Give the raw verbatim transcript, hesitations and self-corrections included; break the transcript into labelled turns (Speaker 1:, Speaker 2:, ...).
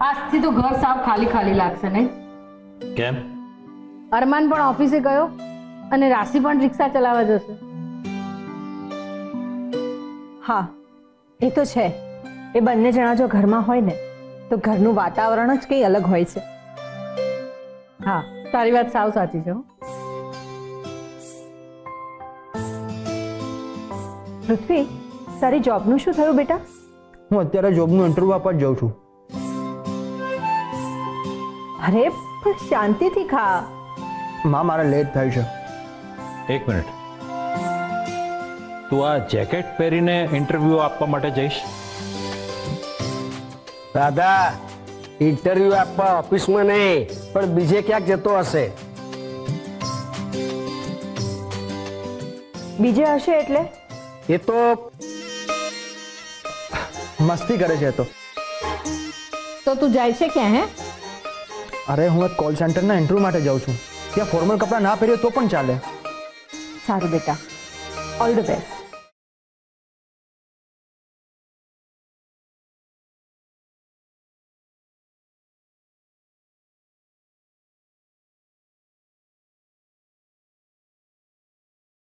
Speaker 1: આજથી તો ઘર સાવ ખાલી ખાલી લાગશે નહીં?
Speaker 2: કેમ?
Speaker 1: અરમાન પણ ઓફિસે ગયો અને રાશિ પણ રિક્ષા ચલાવવા જશે.
Speaker 3: હા એ તો છે. એ બંને જણા જો ઘરમાં હોય ને તો ઘરનું વાતાવરણ જ કંઈ અલગ હોય છે.
Speaker 1: હા, તારી વાત સાવ સાચી છે.
Speaker 3: પૃથ્વી, તારી જોબનું શું થયું બેટા?
Speaker 4: હું અત્યારે જોબનું ઇન્ટરવ્યુ આપવા જ જાઉં છું.
Speaker 3: અરે પણ શાંતિથી ખા.
Speaker 4: માં, મારે લેટ થાય છે.
Speaker 2: એક મિનિટ, તું આ જેકેટ પહેરીને ઇન્ટરવ્યુ આપવા માટે જઈશ?
Speaker 5: દાદા, ઇન્ટરવ્યુ આપવા ઓફિસમાં નહીં પણ બીજે ક્યાંક જતો હશે.
Speaker 3: બીજે હશે એટલે?
Speaker 5: એ તો
Speaker 4: મસ્તી કરે છે તો.
Speaker 1: તો તું જાય છે ક્યાં? હે,
Speaker 4: અરે હું એક કોલ સેન્ટરના ઇન્ટરવ્યુ માટે જાઉં છું. ત્યાં ફોર્મલ કપડાં ના પહેરીએ તો પણ ચાલે.
Speaker 3: સારું બેટા, ઓલ ધ બેસ્ટ.